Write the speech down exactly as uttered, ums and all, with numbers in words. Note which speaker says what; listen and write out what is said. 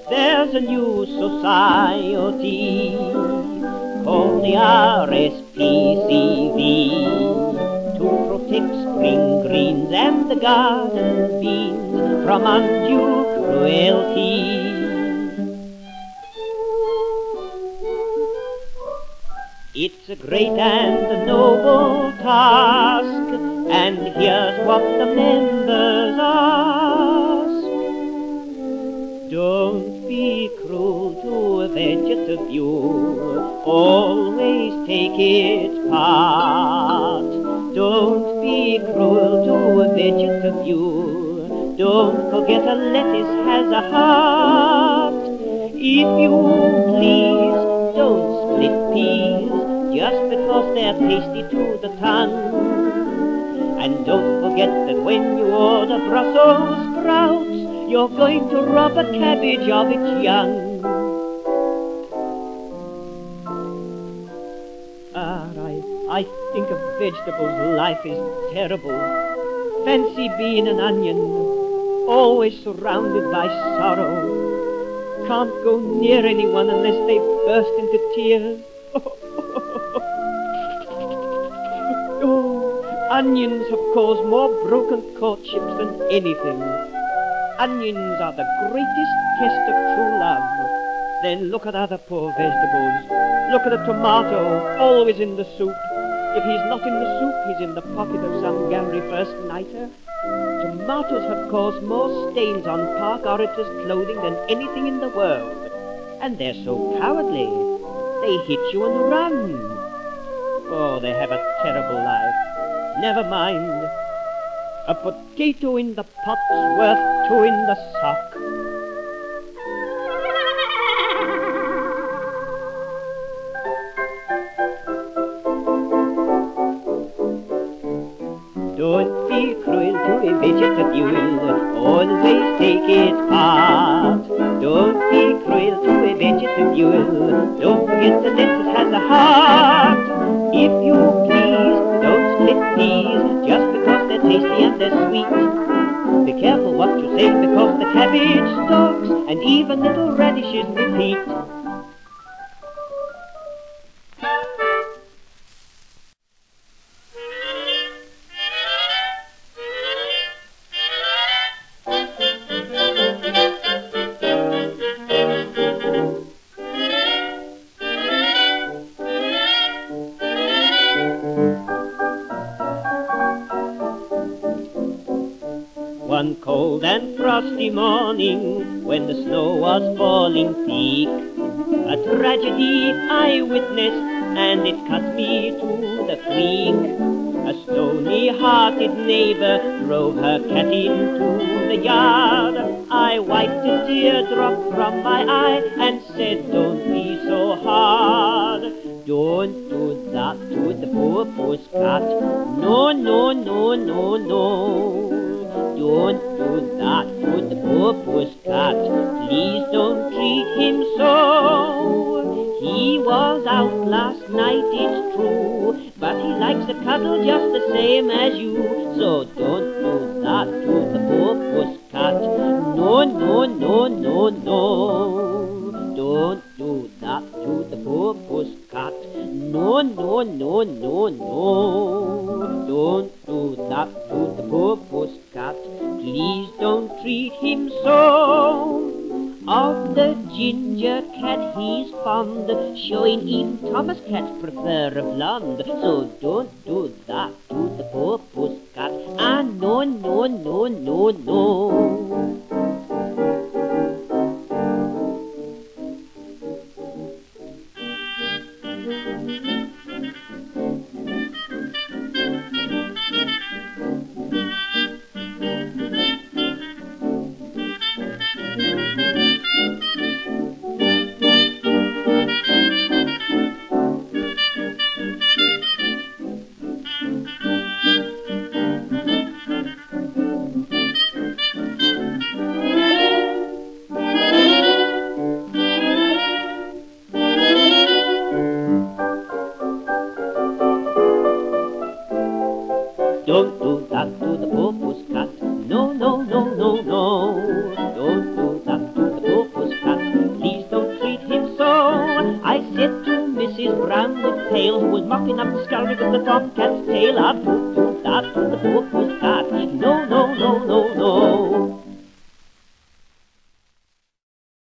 Speaker 1: There's a new society called the R S P C V to protect spring greens and the garden beans from undue cruelty. It's a great and a noble task, and here's what the members ask. Don't be cruel to a vegetable, always take its part. Don't be cruel to a vegetable, don't forget a lettuce has a heart. If you please, don't split peas, just because they're tasty to the tongue. And don't forget that when you order Brussels sprouts, you're going to rob a cabbage of its young. Ah, I, I think of vegetables, life is terrible. Fancy being an onion, always surrounded by sorrow. Can't go near anyone unless they burst into tears. Oh, onions have caused more broken courtships than anything. Onions are the greatest test of true love. Then look at other poor vegetables. Look at a tomato, always in the soup. If he's not in the soup, he's in the pocket of some Gary first-nighter. Tomatoes have caused more stains on park orators' clothing than anything in the world. And they're so cowardly. They hit you and run. Oh, they have a terrible life. Never mind. A potato in the pot's worth two in the sock. Don't be cruel to a vegetable, always take its part. Don't be cruel to a vegetable, don't forget the lettuce has a heart. If you please, don't split peas, just because they're tasty and they're sweet. Be careful what you say, because the cabbage stalks and even little radishes repeat. One cold and frosty morning, when the snow was falling thick, a tragedy I witnessed, and it cut me to the quick. A stony-hearted neighbor drove her cat into the yard. I wiped a teardrop from my eye and said, don't be so hard. Don't do that to the poor puss cat. No, no, no, no, no. Don't do that to the poor puss cat. Please don't treat him so. He was out last night, it's true, but he likes a cuddle just the same as you. So don't do that to the poor puss cat. No, no, no, no, no. Don't do that to the poor puss cat. No, no, no, no, no. Don't do that to the poor puss cat. Please don't treat him so. Of the ginger cat he's fond, showing even Thomas cats prefer a blonde. So don't do that to the poor puss cat. Ah, no, no, no, no, no. Don't do that to the poor puss cat. No, no, no, no, no. Don't do that to the poor puss cat. brown with pale, who was mopping up the scullery with the tomcat's tail. Ah, pooh, pooh, that was the book was that. No, no, no, no,